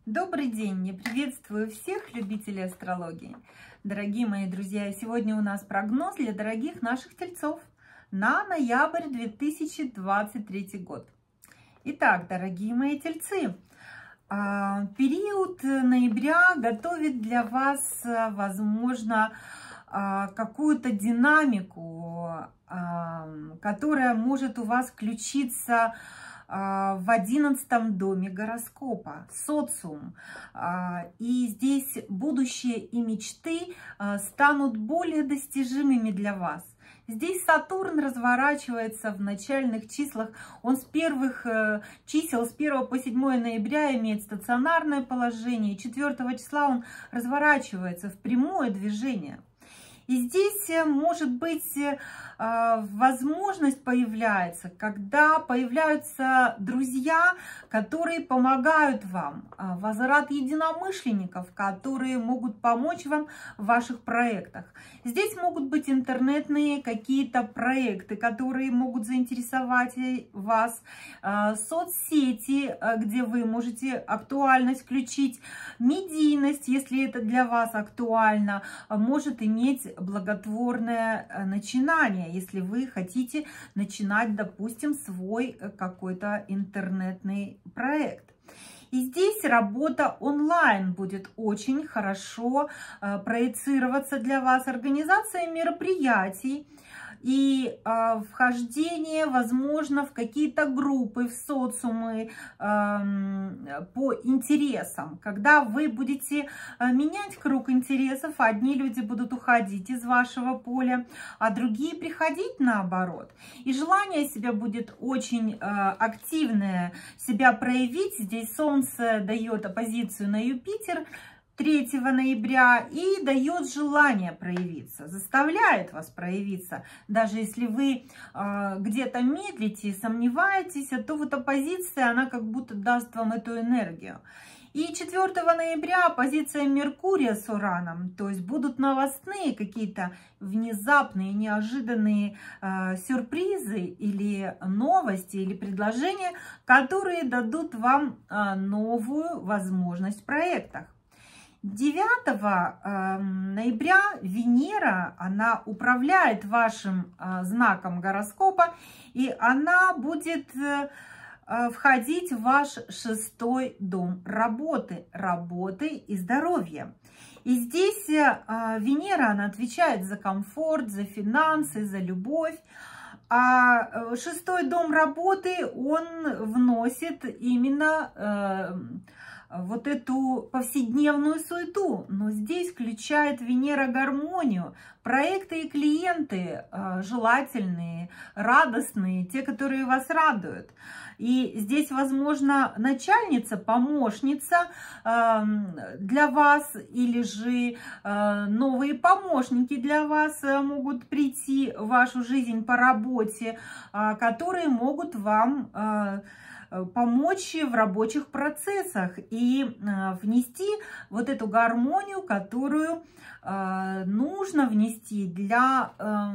Добрый день! Я приветствую всех любителей астрологии. Дорогие мои друзья, сегодня у нас прогноз для дорогих наших тельцов на ноябрь 2023 год. Итак, дорогие мои тельцы, период ноября готовит для вас, возможно, какую-то динамику, которая может у вас включиться в 11 доме гороскопа, социум. И здесь будущее и мечты станут более достижимыми для вас. Здесь Сатурн разворачивается в начальных числах. Он с первых чисел, с 1 по 7 ноября имеет стационарное положение. 4 числа он разворачивается в прямое движение. И здесь, может быть, возможность появляется, когда появляются друзья, которые помогают вам, возврат единомышленников, которые могут помочь вам в ваших проектах. Здесь могут быть интернетные какие-то проекты, которые могут заинтересовать вас, соцсети, где вы можете актуальность включить, медийность, если это для вас актуально, может иметь благотворное начинание, если вы хотите начинать, допустим, свой какой-то интернетный проект. И здесь работа онлайн будет очень хорошо проецироваться для вас, организация мероприятий и вхождение, возможно, в какие-то группы, в социумы по интересам. Когда вы будете менять круг интересов, одни люди будут уходить из вашего поля, а другие приходить наоборот. И желание себя будет очень активное себя проявить. Здесь Солнце дает оппозицию на Юпитер 3 ноября и дает желание проявиться, заставляет вас проявиться. Даже если вы где-то медлите, сомневаетесь, то вот оппозиция, она как будто даст вам эту энергию. И 4 ноября оппозиция Меркурия с Ураном, то есть будут новостные какие-то внезапные, неожиданные сюрпризы или новости, или предложения, которые дадут вам новую возможность в проектах. 9 ноября Венера, она управляет вашим знаком гороскопа, и она будет входить в ваш 6-й дом работы и здоровья. И здесь Венера, она отвечает за комфорт, за финансы, за любовь. А 6-й дом работы, он вносит именно вот эту повседневную суету, но здесь включает Венера гармонию, проекты и клиенты желательные, радостные, те, которые вас радуют. И здесь, возможно, начальница, помощница для вас, или же новые помощники для вас могут прийти в вашу жизнь по работе, которые могут вам помочь в рабочих процессах и внести вот эту гармонию, которую нужно внести для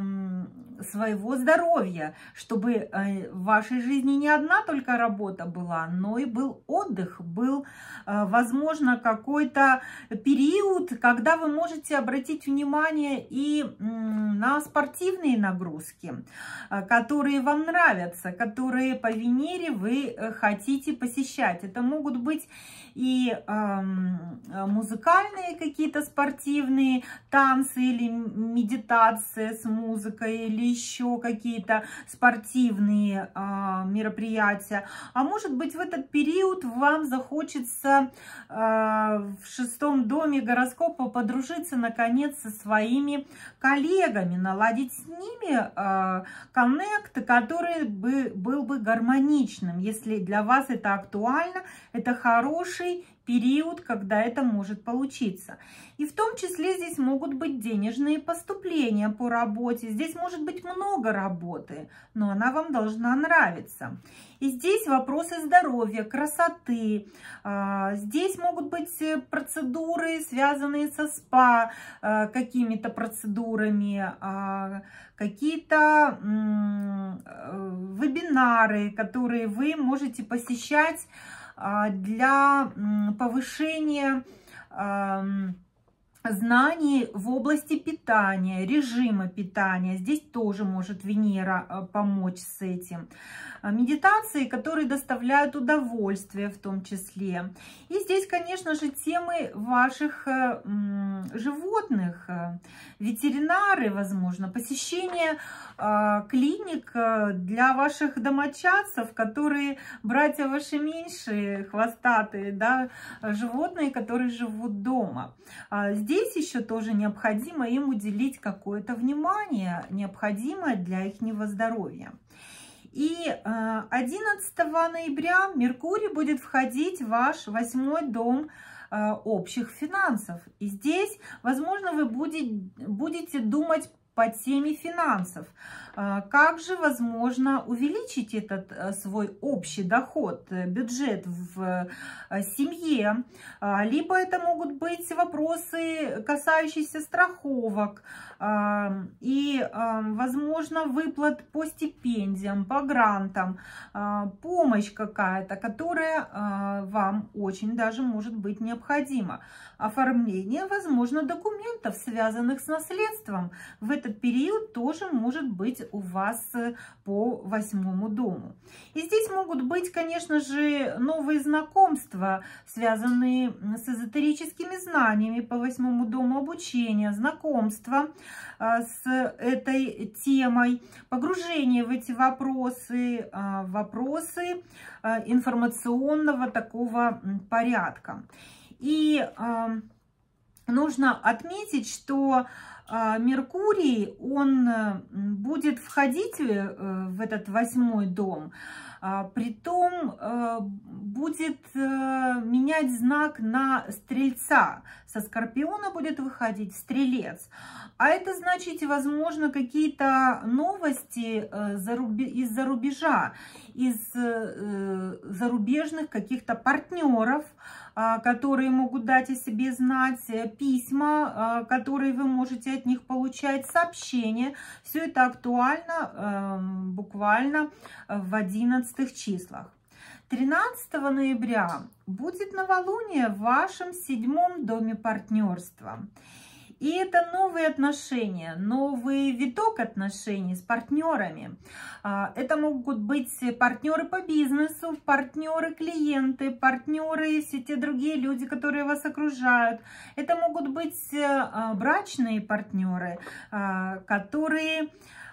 своего здоровья, чтобы в вашей жизни не одна только работа была, но и был отдых, был, возможно, какой-то период, когда вы можете обратить внимание и на спортивные нагрузки, которые вам нравятся, которые по Венере вы хотите посещать. Это могут быть и музыкальные какие-то спортивные танцы или медитация с музыкой, или еще какие-то спортивные мероприятия. А может быть, в этот период вам захочется в 6-м доме гороскопа подружиться наконец со своими коллегами, наладить с ними коннект, который был бы гармоничным. Если для вас это актуально, это хороший период, когда это может получиться. И в том числе здесь могут быть денежные поступления по работе. Здесь может быть много работы, но она вам должна нравиться. И здесь вопросы здоровья, красоты. Здесь могут быть процедуры, связанные со СПА, какими-то процедурами, какие-то вебинары, которые вы можете посещать для повышения знаний в области питания, режима питания. Здесь тоже может Венера помочь с этим. Медитации, которые доставляют удовольствие в том числе. И здесь, конечно же, темы ваших животных, ветеринары, возможно, посещение клиник для ваших домочадцев, которые братья ваши меньшие, хвостатые, да, животные, которые живут дома. Здесь еще тоже необходимо им уделить какое-то внимание, необходимое для их здоровья. И 11 ноября Меркурий будет входить в ваш 8-й дом общих финансов. И здесь, возможно, вы будете думать по теме финансов. Как же возможно увеличить этот свой общий доход, бюджет в семье? Либо это могут быть вопросы, касающиеся страховок и, возможно, выплат по стипендиям, по грантам, помощь какая-то, которая вам очень даже может быть необходима. Оформление, возможно, документов, связанных с наследством, в этот период тоже может быть у вас по 8-му дому. И здесь могут быть, конечно же, новые знакомства, связанные с эзотерическими знаниями по 8-му дому, обучения, знакомства с этой темой, погружение в эти вопросы, вопросы информационного такого порядка. И нужно отметить, что Меркурий, он будет входить в этот 8-й дом, притом будет менять знак на Стрельца. Со Скорпиона будет выходить в Стрелец. А это значит, возможно, какие-то новости из-за рубежа, из зарубежных каких-то партнеров, которые могут дать о себе знать, письма, которые вы можете от них получать, сообщения. Все это актуально буквально в 11 числах. 13 ноября будет новолуние в вашем 7-м доме партнерства. И это новые отношения, новый виток отношений с партнерами. Это могут быть партнеры по бизнесу, партнеры, клиенты, партнеры, все те другие люди, которые вас окружают. Это могут быть брачные партнеры, которые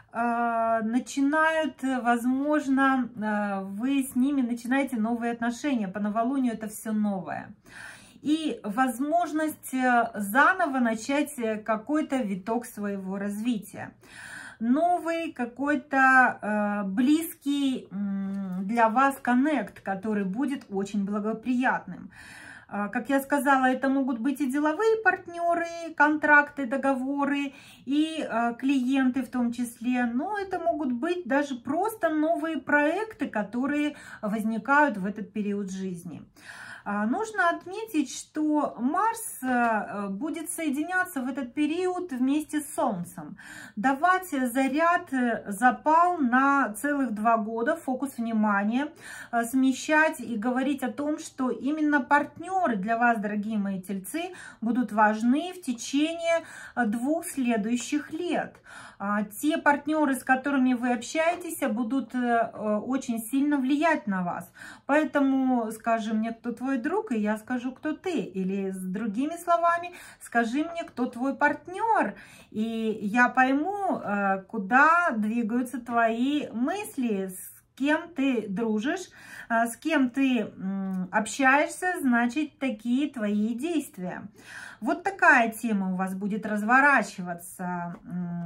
начинают, возможно, вы с ними начинаете новые отношения. По новолунию это все новое. И возможность заново начать какой-то виток своего развития. Новый какой-то близкий для вас коннект, который будет очень благоприятным. Как я сказала, это могут быть и деловые партнеры, контракты, договоры, и клиенты в том числе. Но это могут быть даже просто новые проекты, которые возникают в этот период жизни. Нужно отметить, что Марс будет соединяться в этот период вместе с Солнцем, давать заряд, запал на целых 2 года, фокус внимания, смещать и говорить о том, что именно партнеры для вас, дорогие мои тельцы, будут важны в течение 2 следующих лет. Те партнеры, с которыми вы общаетесь, будут очень сильно влиять на вас. Поэтому скажи мне, кто твой друг, и я скажу, кто ты. Или с другими словами, скажи мне, кто твой партнер, и я пойму, куда двигаются твои мысли, с кем ты дружишь, с кем ты общаешься, значит, такие твои действия. Вот такая тема у вас будет разворачиваться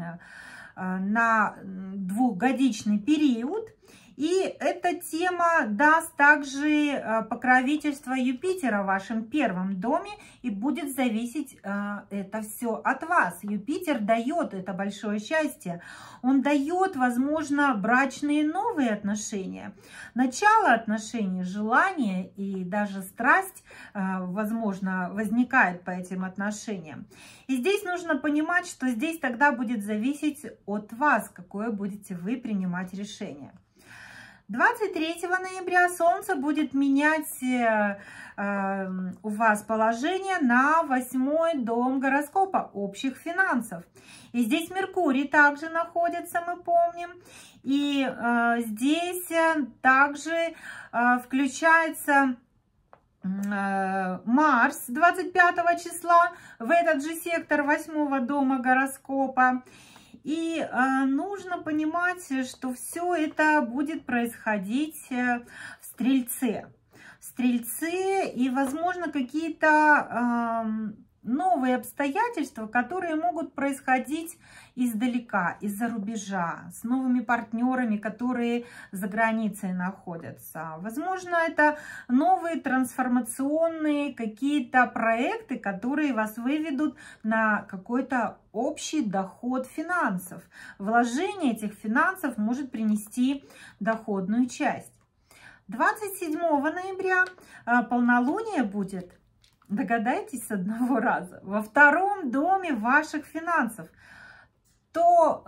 на 2-годичный период. И эта тема даст также покровительство Юпитера в вашем 1-м доме, и будет зависеть это все от вас. Юпитер дает это большое счастье. Он дает, возможно, брачные новые отношения, начало отношений, желание и даже страсть, возможно, возникает по этим отношениям. И здесь нужно понимать, что здесь тогда будет зависеть от вас, какое будете вы принимать решение. 23 ноября Солнце будет менять у вас положение на 8-й дом гороскопа общих финансов. И здесь Меркурий также находится, мы помним. И здесь также включается Марс 25 числа в этот же сектор 8-го дома гороскопа. И нужно понимать, что все это будет происходить в Стрельце. И, возможно, какие-то новые обстоятельства, которые могут происходить издалека, из-за рубежа, с новыми партнерами, которые за границей находятся. Возможно, это новые трансформационные какие-то проекты, которые вас выведут на какой-то общий доход финансов. Вложение этих финансов может принести доходную часть. 27 ноября полнолуние будет, догадайтесь, с одного раза, во 2-м доме ваших финансов. То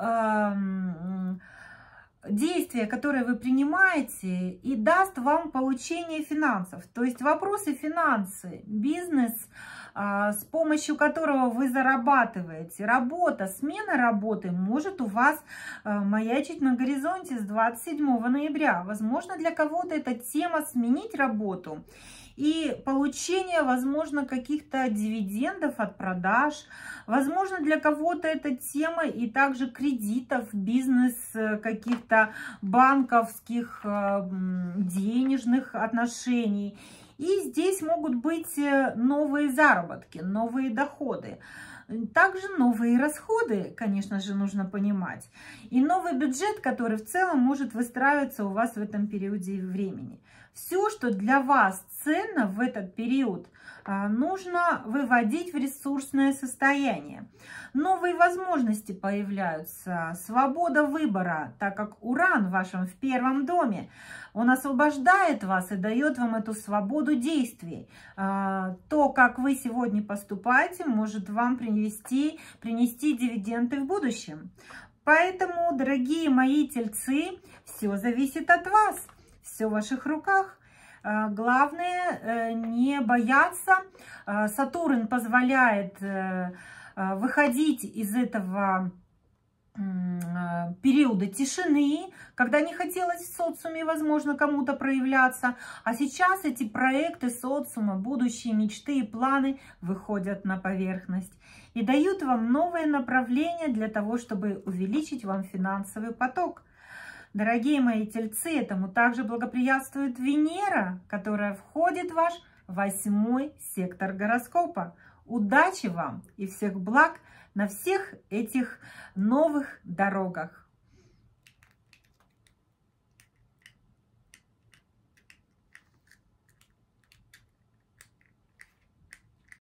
действие, которое вы принимаете, и даст вам получение финансов. То есть вопросы финансы, бизнес, с помощью которого вы зарабатываете, работа, смена работы может у вас маячить на горизонте с 27 ноября. Возможно, для кого-то эта тема сменить работу и получение, возможно, каких-то дивидендов от продаж. Возможно, для кого-то эта тема и также кредитов, бизнес, каких-то банковских, денежных отношений. И здесь могут быть новые заработки, новые доходы. Также новые расходы, конечно же, нужно понимать. И новый бюджет, который в целом может выстраиваться у вас в этом периоде времени. Все, что для вас ценно в этот период, нужно выводить в ресурсное состояние. Новые возможности появляются, свобода выбора, так как Уран в вашем в 1-м доме, он освобождает вас и дает вам эту свободу действий. То, как вы сегодня поступаете, может вам принести дивиденды в будущем. Поэтому, дорогие мои тельцы, все зависит от вас, все в ваших руках. Главное не бояться. Сатурн позволяет выходить из этого периода тишины, когда не хотелось в социуме, возможно, кому-то проявляться. А сейчас эти проекты социума, будущие мечты и планы выходят на поверхность и дают вам новое направление для того, чтобы увеличить вам финансовый поток. Дорогие мои тельцы, этому также благоприятствует Венера, которая входит в ваш 8-й сектор гороскопа. Удачи вам и всех благ на всех этих новых дорогах!